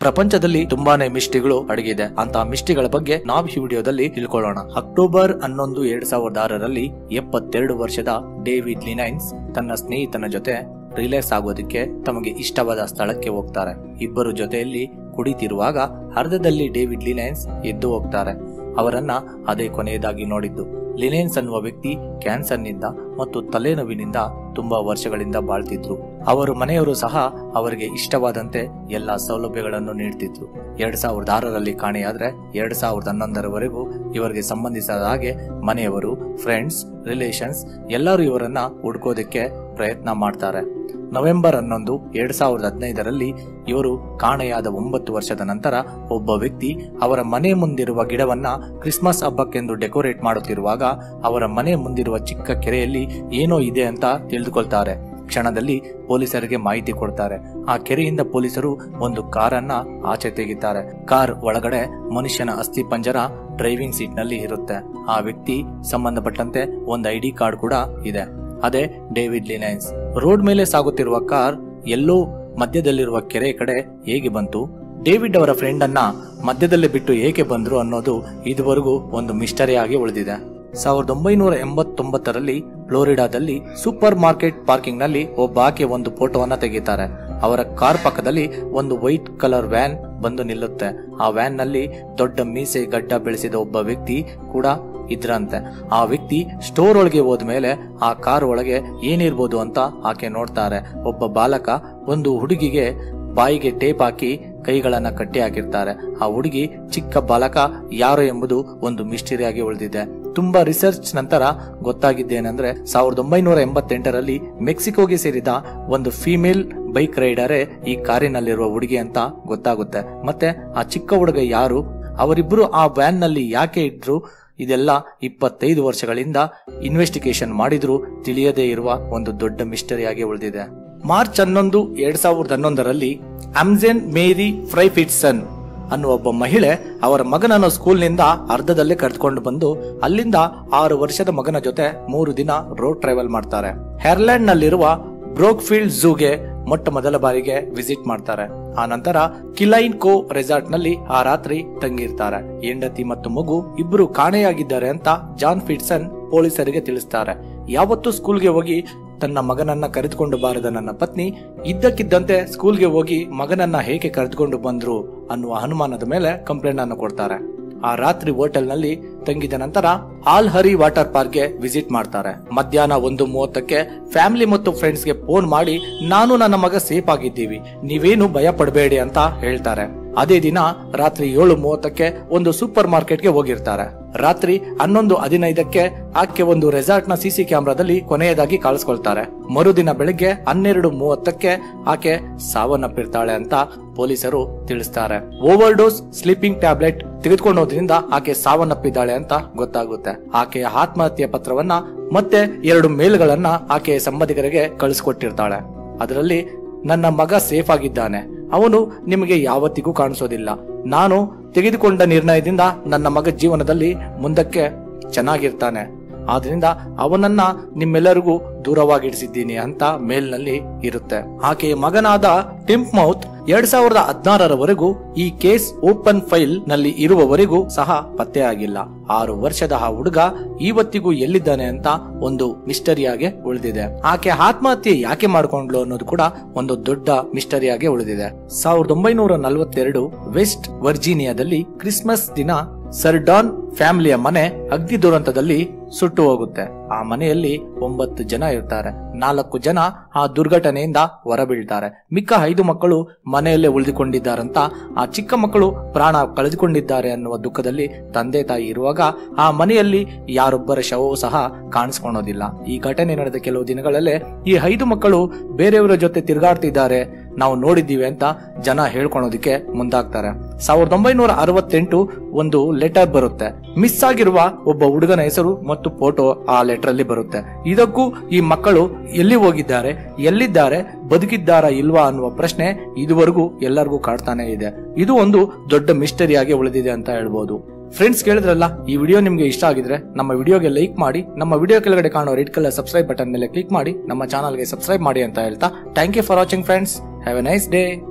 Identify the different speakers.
Speaker 1: ಪ್ರಪಂಚದಲ್ಲಿ ತುಂಬಾನೇ ಮಿಸ್ಟಿಗಳು ಅಡಗಿದೆ ಅಂತ ಮಿಸ್ಟಿಗಳ ಬಗ್ಗೆ ನಾವು ಈ ವಿಡಿಯೋದಲ್ಲಿ ತಿಳ್ಕೊಳ್ಳೋಣ. ಅಕ್ಟೋಬರ್ 11, 2006ರಲ್ಲಿ 72 ವರ್ಷದ ಡೇವಿಡ್ ಲಿನೈನ್ಸ್ ತನ್ನ ಸ್ನೇಹಿತನ ಜೊತೆ ರಿಲ್ಯಾಕ್ಸ್ ಆಗೋದಕ್ಕೆ ತಮಗೆ ಇಷ್ಟವಾದ ಸ್ಥಳಕ್ಕೆ ಹೋಗ್ತಾರೆ. ಇಬ್ಬರು ಜೊತೆಯಲ್ಲಿ ಕುಡಿತಿರುವಾಗ ಅರ್ಧದಲ್ಲಿ ಡೇವಿಡ್ ಲಿನೈನ್ಸ್ ಎದ್ದು ಹೋಗ್ತಾರೆ. ಅವರನ್ನ ಅದೇ ಕೊನೆಯದಾಗಿ ನೋಡಿದ್ದು. ಲಿನೈನ್ಸ್ ಅನ್ನುವ ವ್ಯಕ್ತಿ ಕ್ಯಾನ್ಸರ್ನಿಂದ ಮತ್ತು ತಲೆನೋವಿನಿಂದ ತುಂಬಾ ವರ್ಷಗಳಿಂದ ಬಾಳ್ತಿದ್ರು. ಅವರ ಮನೆಯವರು ಸಹ ಅವರಿಗೆ ಇಷ್ಟವಾದಂತೆ ಎಲ್ಲಾ ಸೌಲಭ್ಯಗಳನ್ನು ನೀಡ್ತಿದ್ರು. 2006ರಲ್ಲಿ ಕಾಣೆಯಾದ್ರೆ 2011ರವರೆಗೂ ಇವರಿಗೆ ಸಂಬಂಧಿಸಿದ ಹಾಗೆ ಮನೆಯವರು, ಫ್ರೆಂಡ್ಸ್, ರಿಲೇಷನ್ಸ್ ಎಲ್ಲರೂ ಇವರನ್ನ ಹುಡ್ಕೋದಕ್ಕೆ ಪ್ರಯತ್ನ ಮಾಡ್ತಾರೆ. ನವೆಂಬರ್ 11, 2015ರಲ್ಲಿ ಇವರು ಕಾಣೆಯಾದ 9 ವರ್ಷದ ನಂತರ ಒಬ್ಬ ವ್ಯಕ್ತಿ ಅವರ ಮನೆ ಮುಂದಿರುವ ಗಿಡವನ್ನ ಕ್ರಿಸ್ಮಸ್ ಹಬ್ಬಕ್ಕೆಂದು ಡೆಕೋರೇಟ್ ಮಾಡುತ್ತಿರುವಾಗ ಅವರ ಮನೆ ಮುಂದಿರುವ ಚಿಕ್ಕ ಕೆರೆಯಲ್ಲಿ ಏನೋ ಇದೆ ಅಂತ ತಿಳಿದುಕೊಳ್ತಾರೆ. ಕ್ಷಣದಲ್ಲಿ ಪೊಲೀಸರಿಗೆ ಮಾಹಿತಿ ಕೊಡ್ತಾರೆ. ಆ ಕೆರೆಯಿಂದ ಪೊಲೀಸರು ಒಂದು ಕಾರನ್ನ ಆಚೆ ತೆಗಿತಾರೆ. ಕಾರ್ ಒಳಗಡೆ ಮನುಷ್ಯನ ಅಸ್ಥಿ ಪಂಜರ ಡ್ರೈವಿಂಗ್ ಸೀಟ್ ನಲ್ಲಿ ಇರುತ್ತೆ. ಆ ವ್ಯಕ್ತಿ ಸಂಬಂಧಪಟ್ಟಂತೆ ಒಂದು ID ಕಾರ್ಡ್ ಕೂಡ ಇದೆ. ಅದೇ ಡೇವಿಡ್ ಲಿನೈನ್ಸ್. ರೋಡ್ ಮೇಲೆ ಸಾಗುತ್ತಿರುವ ಕಾರ್ ಎಲ್ಲೋ ಮಧ್ಯದಲ್ಲಿರುವ ಕೆರೆ ಕಡೆ ಹೇಗೆ ಬಂತು, ಡೇವಿಡ್ ಅವರ ಫ್ರೆಂಡ್ ಅನ್ನ ಮಧ್ಯದಲ್ಲಿ ಬಿಟ್ಟು ಏಕೆ ಬಂದ್ರು ಅನ್ನೋದು ಇದುವರೆಗೂ ಒಂದು ಮಿಸ್ಟರಿ ಆಗಿ ಉಳಿದಿದೆ. 1989ರಲ್ಲಿ ಫ್ಲೋರಿಡಾದಲ್ಲಿ ಸೂಪರ್ ಮಾರ್ಕೆಟ್ ಪಾರ್ಕಿಂಗ್ ನಲ್ಲಿ ಒಬ್ಬ ಆಕೆ ಒಂದು ಫೋಟೋವನ್ನ ತೆಗಿತಾರೆ. ಅವರ ಕಾರ್ ಪಕ್ಕದಲ್ಲಿ ಒಂದು ವೈಟ್ ಕಲರ್ ವ್ಯಾನ್ ಬಂದು ನಿಲ್ಲುತ್ತೆ. ಆ ವ್ಯಾನ್ ನಲ್ಲಿ ದೊಡ್ಡ ಮೀಸೆ ಗಡ್ಡ ಬೆಳೆಸಿದ ಒಬ್ಬ ವ್ಯಕ್ತಿ ಕೂಡ ಇದ್ರಂತೆ. ಆ ವ್ಯಕ್ತಿ ಸ್ಟೋರ್ ಒಳಗೆ ಹೋದ್ಮೇಲೆ ಆ ಕಾರ್ ಒಳಗೆ ಏನಿರ್ಬೋದು ಅಂತ ಆಕೆ ನೋಡ್ತಾರೆ. ಒಬ್ಬ ಬಾಲಕ ಒಂದು ಹುಡುಗಿಗೆ ಬಾಯಿಗೆ ಟೇಪ್ ಹಾಕಿ ಕೈಗಳನ್ನ ಕಟ್ಟಿ ಹಾಕಿರ್ತಾರೆ. ಆ ಹುಡುಗಿ ಚಿಕ್ಕ ಬಾಲಕ ಯಾರು ಎಂಬುದು ಒಂದು ಮಿಸ್ಟರಿಯಾಗಿ ಉಳಿದಿದೆ. ತುಂಬಾ ರಿಸರ್ಚ್ ನಂತರ ಗೊತ್ತಾಗಿದ್ದೇನೆಂದ್ರೆ 1988ರಲ್ಲಿ ಮೆಕ್ಸಿಕೋಗೆ ಸೇರಿದ ಒಂದು ಫೀಮೇಲ್ ಬೈಕ್ ರೈಡರೇ ಈ ಕಾರಿನಲ್ಲಿರುವ ಹುಡುಗಿ ಅಂತ ಗೊತ್ತಾಗುತ್ತೆ. ಮತ್ತೆ ಆ ಚಿಕ್ಕ ಹುಡುಗ ಯಾರು, ಅವರಿಬ್ಬರು ಆ ವ್ಯಾನ್ ನಲ್ಲಿ ಯಾಕೆ ಇದ್ರು, ಇದೆಲ್ಲ 25 ವರ್ಷಗಳಿಂದ ಇನ್ವೆಸ್ಟಿಗೇಷನ್ ಮಾಡಿದ್ರು ತಿಳಿಯದೇ ಇರುವ ಒಂದು ದೊಡ್ಡ ಮಿಸ್ಟರಿಯಾಗಿ ಉಳಿದಿದೆ. ಮಾರ್ಚ್ 11, 2011ರಲ್ಲಿ ಅಮ್ಜೆನ್ ಮೇರಿ ಫ್ರೈಫಿಟ್ಸನ್ ಅನ್ನುವ ಒಬ್ಬ ಮಹಿಳೆ ಅವರ ಮಗನನ್ನು ಸ್ಕೂಲ್ನಿಂದ ಅರ್ಧದಲ್ಲೇ ಕರೆದುಕೊಂಡು ಬಂದು ಅಲ್ಲಿಂದ 6 ವರ್ಷದ ಮಗನ ಜೊತೆ 3 ದಿನ ರೋಡ್ ಟ್ರಾವೆಲ್ ಮಾಡ್ತಾರೆ. ಹೇರ್ಲ್ಯಾಂಡ್ ನಲ್ಲಿರುವ ಬ್ರೋಕ್ಫೀಲ್ಡ್ ಝೂಗೆ ಮೊಟ್ಟ ಮೊದಲ ಬಾರಿಗೆ ವಿಸಿಟ್ ಮಾಡ್ತಾರೆ. ಆ ನಂತರ ಕಿಲೈನ್ ಕೋ ರೆಸಾರ್ಟ್ ನಲ್ಲಿ ಆ ರಾತ್ರಿ ತಂಗಿರ್ತಾರೆ. ಹೆಂಡತಿ ಮತ್ತು ಮಗು ಇಬ್ಬರು ಕಾಣೆಯಾಗಿದ್ದಾರೆ ಅಂತ ಜಾನ್ ಫಿಟ್ಸನ್ ಪೊಲೀಸರಿಗೆ ತಿಳಿಸ್ತಾರೆ. ಯಾವತ್ತೂ ಸ್ಕೂಲ್ಗೆ ಹೋಗಿ ತನ್ನ ಮಗನನ್ನ ಕರೆದುಕೊಂಡು ಬಾರದ ನನ್ನ ಪತ್ನಿ ಇದ್ದಕ್ಕಿದ್ದಂತೆ ಸ್ಕೂಲ್ಗೆ ಹೋಗಿ ಮಗನನ್ನ ಹೇಗೆ ಕರೆದುಕೊಂಡು ಬಂದ್ರು ಅನ್ನುವ ಅನುಮಾನದ ಮೇಲೆ ಕಂಪ್ಲೇಂಟ್ ಅನ್ನು ಕೊಡ್ತಾರೆ. ಆ ರಾತ್ರಿ ಹೋಟೆಲ್ ನಲ್ಲಿ ತಂಗಿದ ನಂತರ ಆಲ್ ಹರಿ ವಾಟರ್ ಪಾರ್ಕ್ ಗೆ ವಿಸಿಟ್ ಮಾಡ್ತಾರೆ. ಮಧ್ಯಾಹ್ನ 1:30ಕ್ಕೆ ಫ್ಯಾಮಿಲಿ ಮತ್ತು ಫ್ರೆಂಡ್ಸ್ ಗೆ ಫೋನ್ ಮಾಡಿ ನಾನು ನನ್ನ ಮಗ ಸೇಫ್ ಆಗಿದ್ದೀವಿ, ನೀವೇನು ಭಯ ಪಡಬೇಡಿ ಅಂತ ಹೇಳ್ತಾರೆ. ಅದೇ ದಿನ ರಾತ್ರಿ 7:30ಕ್ಕೆ ಒಂದು ಸೂಪರ್ ಮಾರ್ಕೆಟ್ ಗೆ ಹೋಗಿರ್ತಾರೆ. ರಾತ್ರಿ 11:15ಕ್ಕೆ ಆಕೆ ಒಂದು ರೆಸಾರ್ಟ್ ನ CC ಕ್ಯಾಮೆರಾದಲ್ಲಿ ಕೊನೆಯದಾಗಿ ಕಾಣಿಸ್ಕೊಳ್ತಾರೆ. ಮರುದಿನ ಬೆಳಿಗ್ಗೆ 12:30ಕ್ಕೆ ಆಕೆ ಸಾವನ್ನಪ್ಪಿರ್ತಾಳೆ ಅಂತ ಪೊಲೀಸರು ತಿಳಿಸ್ತಾರೆ. ಓವರ್ ಡೋಸ್ ಸ್ಲೀಪಿಂಗ್ ಟ್ಯಾಬ್ಲೆಟ್ ತೆಗೆದುಕೊಂಡೋದ್ರಿಂದ ಆಕೆ ಸಾವನ್ನಪ್ಪಿದ್ದಾಳೆ ಅಂತ ಗೊತ್ತಾಗುತ್ತೆ. ಆಕೆಯ ಆತ್ಮಹತ್ಯೆ ಪತ್ರವನ್ನ ಮತ್ತೆ 2 ಮೇಲ್ಗಳನ್ನ ಆಕೆಯ ಸಂಬಂಧಿಕರಿಗೆ ಕಳಿಸ್ಕೊಟ್ಟಿರ್ತಾಳೆ. ಅದರಲ್ಲಿ ನನ್ನ ಮಗ ಸೇಫ್ ಆಗಿದ್ದಾನೆ, ಅವನು ನಿಮಗೆ ಯಾವತ್ತಿಗೂ ಕಾಣಿಸೋದಿಲ್ಲ, ನಾನು ತೆಗೆದುಕೊಂಡ ನಿರ್ಣಯದಿಂದ ನನ್ನ ಮಗ ಜೀವನದಲ್ಲಿ ಮುಂದಕ್ಕೆ ಚೆನ್ನಾಗಿರ್ತಾನೆ, ಆದ್ರಿಂದ ಅವನನ್ನ ನಿಮ್ಮೆಲ್ಲರಿಗೂ ದೂರವಾಗಿಡಿಸಿದ್ದೀನಿ ಅಂತ ಮೇಲ್ನಲ್ಲಿ ಇರುತ್ತೆ. ಆಕೆಯ ಮಗನಾದ ಟಿಮ್ ಮೌತ್ 2016ರವರೆಗೂ ಈ ಕೇಸ್ ಓಪನ್ ಫೈಲ್ ನಲ್ಲಿ ಇರುವವರೆಗೂ ಸಹ ಪತ್ತೆಯಾಗಿಲ್ಲ. 6 ವರ್ಷದ ಆ ಹುಡುಗ ಇವತ್ತಿಗೂ ಎಲ್ಲಿದ್ದಾನೆ ಅಂತ ಒಂದು ಮಿಸ್ಟರಿಯಾಗಿ ಉಳಿದಿದೆ. ಆಕೆ ಆತ್ಮಹತ್ಯೆ ಯಾಕೆ ಮಾಡ್ಕೊಂಡ್ಲು ಅನ್ನೋದು ಕೂಡ ಒಂದು ದೊಡ್ಡ ಮಿಸ್ಟರಿಯಾಗಿ ಉಳಿದಿದೆ. 1942 ವೆಸ್ಟ್ ವರ್ಜೀನಿಯಾದಲ್ಲಿ ಕ್ರಿಸ್ಮಸ್ ದಿನ ಸರ್ ಡಾನ್ ಫ್ಯಾಮಿಲಿಯ ಮನೆ ಅಗ್ನಿ ದುರಂತದಲ್ಲಿ ಸುಟ್ಟು ಹೋಗುತ್ತೆ. ಆ ಮನೆಯಲ್ಲಿ 9 ಜನ ಇರ್ತಾರೆ. 4 ಜನ ಆ ದುರ್ಘಟನೆಯಿಂದ ಹೊರಬೀಳ್ತಾರೆ. ಮಿಕ್ಕ 5 ಮಕ್ಕಳು ಮನೆಯಲ್ಲೇ ಉಳಿದುಕೊಂಡಿದ್ದಾರಂತ. ಆ ಚಿಕ್ಕ ಮಕ್ಕಳು ಪ್ರಾಣ ಕಳೆದುಕೊಂಡಿದ್ದಾರೆ ಅನ್ನುವ ದುಃಖದಲ್ಲಿ ತಂದೆ ತಾಯಿ ಇರುವಾಗ ಆ ಮನೆಯಲ್ಲಿ ಯಾರೊಬ್ಬರ ಶವವೂ ಸಹ ಕಾಣಿಸ್ಕೊಳ್ಳೋದಿಲ್ಲ. ಈ ಘಟನೆ ನಡೆದ ಕೆಲವು ದಿನಗಳಲ್ಲೇ ಈ 5 ಮಕ್ಕಳು ಬೇರೆಯವರ ಜೊತೆ ತಿರುಗಾಡ್ತಿದ್ದಾರೆ, ನಾವು ನೋಡಿದ್ದೀವಿ ಅಂತ ಜನ ಹೇಳ್ಕೊಳೋದಿಕ್ಕೆ ಮುಂದಾಗ್ತಾರೆ. 1968 ಒಂದು ಲೆಟರ್ ಬರುತ್ತೆ. ಮಿಸ್ ಆಗಿರುವ ಒಬ್ಬ ಹುಡುಗನ ಹೆಸರು ಮತ್ತು ಫೋಟೋ ಆ ಲೆಟರ್ ಅಲ್ಲಿ ಬರುತ್ತೆ. ಇದಕ್ಕೂ ಈ ಮಕ್ಕಳು ಎಲ್ಲಿ ಹೋಗಿದ್ದಾರೆ, ಎಲ್ಲಿದ್ದಾರೆ, ಬದುಕಿದ್ದಾರಾ ಇಲ್ವಾ ಅನ್ನುವ ಪ್ರಶ್ನೆ ಇದುವರೆಗೂ ಎಲ್ಲರಿಗೂ ಕಾಡ್ತಾನೆ ಇದೆ. ಇದು ಒಂದು ದೊಡ್ಡ ಮಿಸ್ಟರಿಯಾಗಿ ಉಳಿದಿದೆ ಅಂತ ಹೇಳ್ಬೋದು. ಫ್ರೆಂಡ್ಸ್, ಕೇಳಿದ್ರಲ್ಲ, ಈ ವಿಡಿಯೋ ನಿಮ್ಗೆ ಇಷ್ಟ ಆಗಿದ್ರೆ ನಮ್ಮ ವಿಡಿಯೋಗೆ ಲೈಕ್ ಮಾಡಿ, ನಮ್ಮ ವಿಡಿಯೋ ಕೆಳಗಡೆ ಕಾಣೋ ರೆಡ್ ಕಲರ್ ಸಬ್ಸ್ಕ್ರೈಬ್ ಬಟನ್ ಮೇಲೆ ಕ್ಲಿಕ್ ಮಾಡಿ ನಮ್ಮ ಚಾನಲ್ಗೆ ಸಬ್ಸ್ಕ್ರೈಬ್ ಮಾಡಿ ಅಂತ ಹೇಳ್ತಾ thank you for watching friends. Have a nice day.